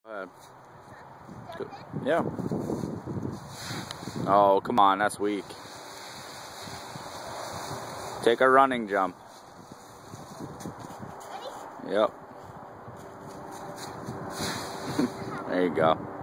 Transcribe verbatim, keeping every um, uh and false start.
Uh, yeah. Oh, come on, that's weak. Take a running jump. Yep. There you go.